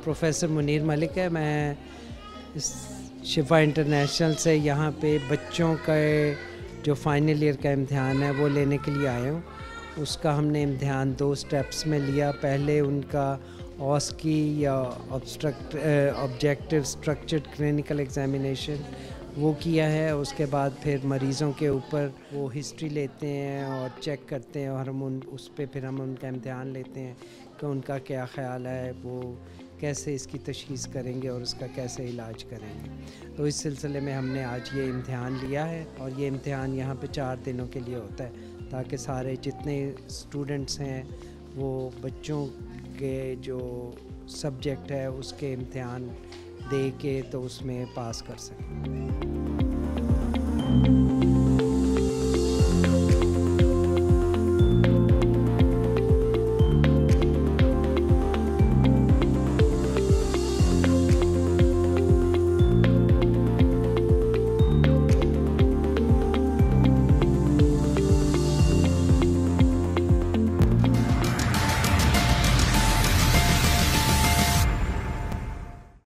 Professor Munir Malik है। मैं इस शिफा इंटरनेशनल से यहाँ पे बच्चों का जो फाइनल ईयर का इम्तिहान है वो लेने के लिए आया हूँ। उसका हमने इम्तिहान 2 स्टेप्स में लिया। पहले उनका ऑस्की या ऑब्जेक्टिव स्ट्रक्चर्ड क्लिनिकल एग्जामिनेशन वो किया है। उसके बाद फिर मरीज़ों के ऊपर वो हिस्ट्री लेते हैं और चेक करते हैं और हम उस पर फिर हम उनका इम्तिहान लेते हैं कि उनका क्या ख़्याल है, वो कैसे इसकी तशख़ीस करेंगे और उसका कैसे इलाज करेंगे। तो इस सिलसिले में हमने आज ये इम्तिहान लिया है और ये इम्तिहान यहाँ पे 4 दिनों के लिए होता है ताकि सारे जितने स्टूडेंट्स हैं वो बच्चों के जो सब्जेक्ट है उसके इम्तिहान दे के तो उसमें पास कर सकें।